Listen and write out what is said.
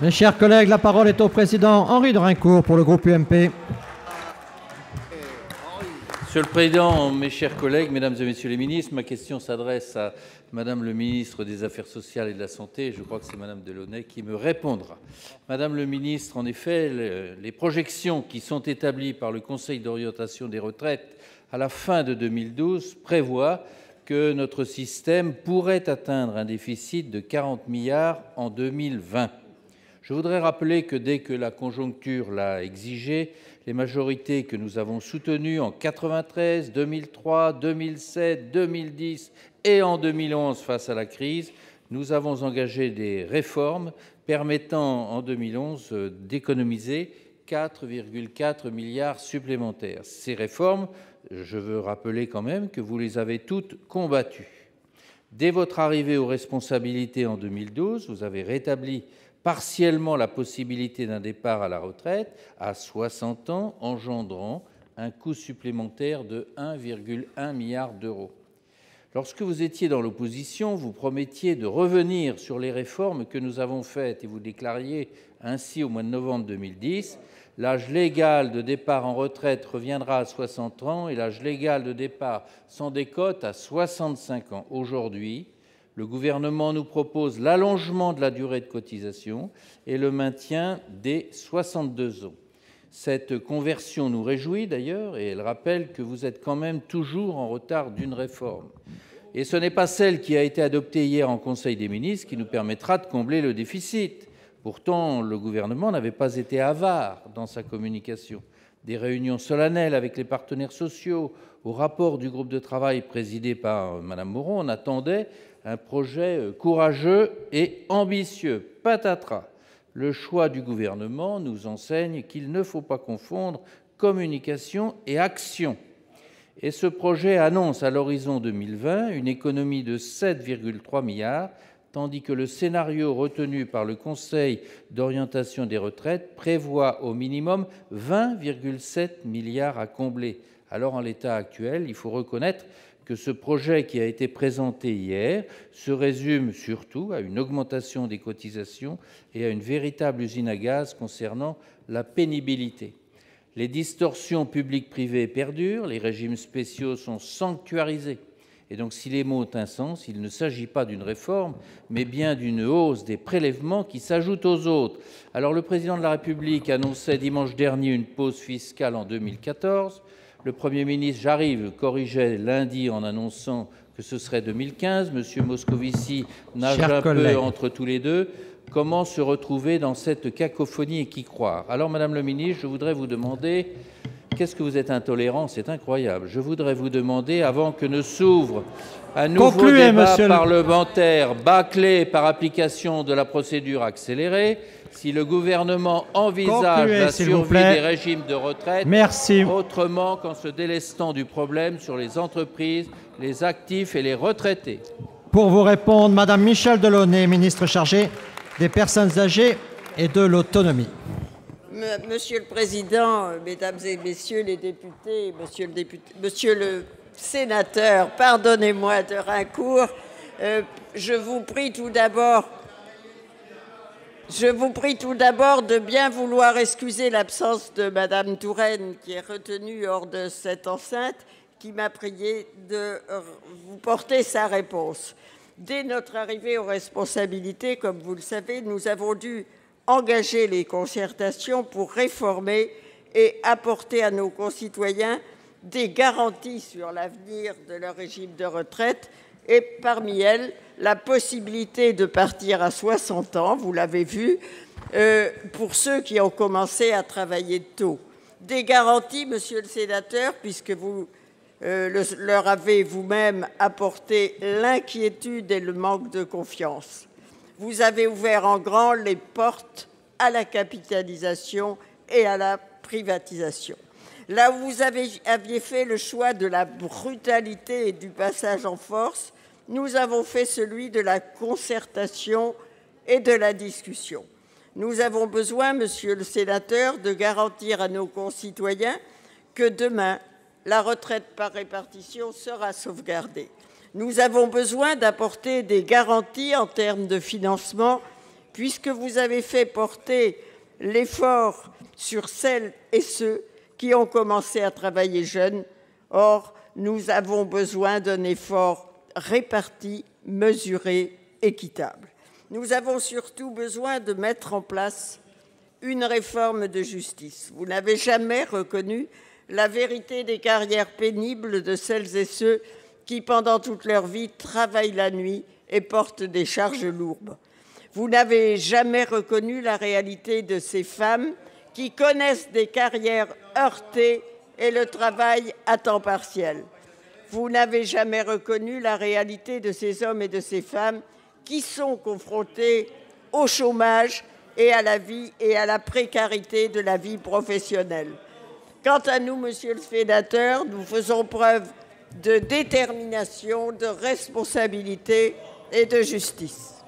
Mes chers collègues, la parole est au président Henri de Rincourt pour le groupe UMP. Monsieur le Président, mes chers collègues, Mesdames et Messieurs les ministres, ma question s'adresse à Madame le ministre des Affaires sociales et de la Santé. Je crois que c'est Madame Delaunay qui me répondra. Madame le ministre, en effet, les projections qui sont établies par le Conseil d'orientation des retraites à la fin de 2012 prévoient que notre système pourrait atteindre un déficit de 40 milliards en 2020. Je voudrais rappeler que dès que la conjoncture l'a exigé, les majorités que nous avons soutenues en 1993, 2003, 2007, 2010 et en 2011 face à la crise, nous avons engagé des réformes permettant en 2011 d'économiser 4,4 milliards supplémentaires. Ces réformes, je veux rappeler quand même que vous les avez toutes combattues. Dès votre arrivée aux responsabilités en 2012, vous avez rétabli partiellement la possibilité d'un départ à la retraite à 60 ans, engendrant un coût supplémentaire de 1,1 milliard d'euros. Lorsque vous étiez dans l'opposition, vous promettiez de revenir sur les réformes que nous avons faites et vous déclariez ainsi au mois de novembre 2010 « L'âge légal de départ en retraite reviendra à 60 ans et l'âge légal de départ sans décote à 65 ans ». Aujourd'hui, le gouvernement nous propose l'allongement de la durée de cotisation et le maintien des 62 ans. Cette conversion nous réjouit d'ailleurs et elle rappelle que vous êtes quand même toujours en retard d'une réforme. Et ce n'est pas celle qui a été adoptée hier en Conseil des ministres qui nous permettra de combler le déficit. Pourtant, le gouvernement n'avait pas été avare dans sa communication. Des réunions solennelles avec les partenaires sociaux, au rapport du groupe de travail présidé par Mme Moreau, on attendait un projet courageux et ambitieux. Patatras. Le choix du gouvernement nous enseigne qu'il ne faut pas confondre communication et action. Et ce projet annonce à l'horizon 2020 une économie de 7,3 milliards, tandis que le scénario retenu par le Conseil d'orientation des retraites prévoit au minimum 20,7 milliards à combler. Alors, en l'état actuel, il faut reconnaître que ce projet qui a été présenté hier se résume surtout à une augmentation des cotisations et à une véritable usine à gaz concernant la pénibilité. Les distorsions publiques-privées perdurent, les régimes spéciaux sont sanctuarisés. Et donc, si les mots ont un sens, il ne s'agit pas d'une réforme, mais bien d'une hausse des prélèvements qui s'ajoutent aux autres. Alors, le Président de la République annonçait dimanche dernier une pause fiscale en 2014. Le Premier ministre, j'arrive, corrigeait lundi en annonçant que ce serait 2015. M. Moscovici nage un peu entre tous les deux. Comment se retrouver dans cette cacophonie et qui croire? Alors, Madame le ministre, je voudrais vous demander, qu'est-ce que vous êtes intolérant? C'est incroyable. Je voudrais vous demander, avant que ne s'ouvre un nouveau débat parlementaire bâclé par application de la procédure accélérée, si le gouvernement envisage la survie des régimes de retraite autrement qu'en se délestant du problème sur les entreprises, les actifs et les retraités. Pour vous répondre, Madame Michèle Delaunay, ministre chargée des personnes âgées et de l'autonomie. Monsieur le Président, Mesdames et Messieurs les députés, Monsieur le sénateur, pardonnez-moi de Rincourt, je vous prie tout d'abord de bien vouloir excuser l'absence de Madame Touraine, qui est retenue hors de cette enceinte, qui m'a prié de vous porter sa réponse. Dès notre arrivée aux responsabilités, comme vous le savez, nous avons dû engager les concertations pour réformer et apporter à nos concitoyens des garanties sur l'avenir de leur régime de retraite et parmi elles, la possibilité de partir à 60 ans, vous l'avez vu, pour ceux qui ont commencé à travailler tôt. Des garanties, monsieur le sénateur, puisque vous leur avez vous-même apporté l'inquiétude et le manque de confiance. Vous avez ouvert en grand les portes à la capitalisation et à la privatisation. Là où vous aviez fait le choix de la brutalité et du passage en force, nous avons fait celui de la concertation et de la discussion. Nous avons besoin, monsieur le sénateur, de garantir à nos concitoyens que demain, la retraite par répartition sera sauvegardée. Nous avons besoin d'apporter des garanties en termes de financement puisque vous avez fait porter l'effort sur celles et ceux qui ont commencé à travailler jeunes. Or, nous avons besoin d'un effort réparti, mesuré, équitable. Nous avons surtout besoin de mettre en place une réforme de justice. Vous n'avez jamais reconnu la vérité des carrières pénibles de celles et ceux qui, pendant toute leur vie, travaillent la nuit et portent des charges lourdes. Vous n'avez jamais reconnu la réalité de ces femmes qui connaissent des carrières heurtées et le travail à temps partiel. Vous n'avez jamais reconnu la réalité de ces hommes et de ces femmes qui sont confrontés au chômage et à la vie et à la précarité de la vie professionnelle. Quant à nous, monsieur le sénateur, nous faisons preuve de détermination, de responsabilité et de justice.